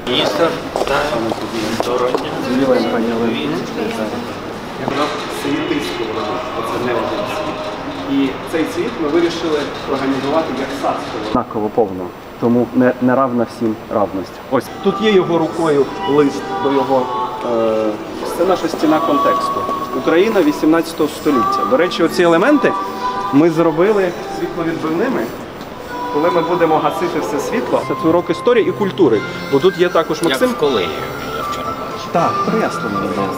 Міністр, доброго дня. Змілаємо пані Олені. Я казав, світи сковороди, це не один світ. І цей світ ми вирішили організувати як сад сковороди. Однаково повно, тому не равна всім равність. Ось, тут є його рукою лист до його... Це наша стіна контексту. Україна 18 століття. До речі, оці елементи ми зробили світловідбивними. Коли ми будемо гасити все світло, це урок історії і культури. Бо тут є також Максим. Як в колегії, я вчора бачив. Так, прекрасно.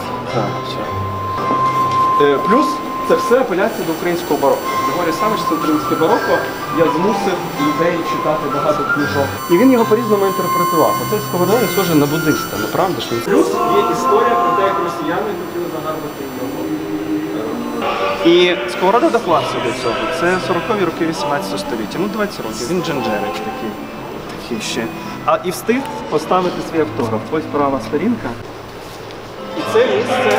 Плюс це все апеляція до українського бароко. Григорій Савич – це українське бароко. Я змусив людей читати багато книжок. І він його по-різному інтерпретував. Оце Сковорода схоже на буддиста, не правда ж? Плюс є історія про те, як росіяни хотіли загарбати його. І Сковорода доклався до цього. Це 40-ві роки 18 століття. Ну, 20 років. Він дженджерич такий ще. І встиг поставити свій автограф. Ось права сторінка. І це місце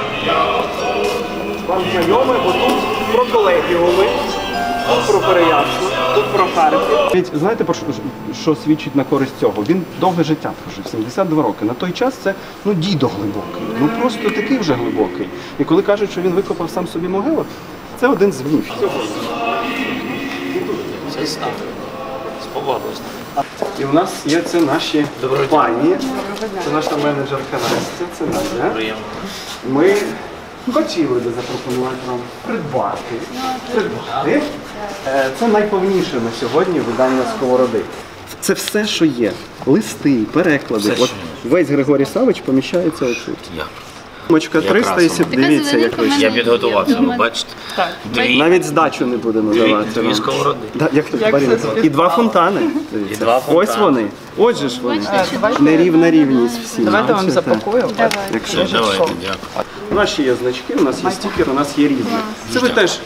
вам знайоме, бо тут про колегіуми, тут про Переяслав, тут про Харків. Знаєте, що свідчить на користь цього? Він довге життя прожив, 72 роки. На той час це дідо глибокий, просто такий вже глибокий. І коли кажуть, що він викопав сам собі могилу, це один з міфів. Це став. Спогодилось. І у нас є це наші пані, це наша менеджерка Настя, це Надя. Приємно. Ми хотіли би запропонувати вам придбати. Це найповніше на сьогодні видання Сковороди. Це все, що є. Листи, переклади. Все, От весь Григорій Савич поміщається отут. Мочка 300 і дивіться, як ви. Я підготувався, ви бачите? Навіть здачу не будемо давати. Дві сковороди. І два фонтани. Ось вони. Отже ж вони. На рівність всі. Давайте вам запакую. Якщо Давайте, дякую. у нас ще є значки, у нас є стікер, у нас є різні. Це ви теж.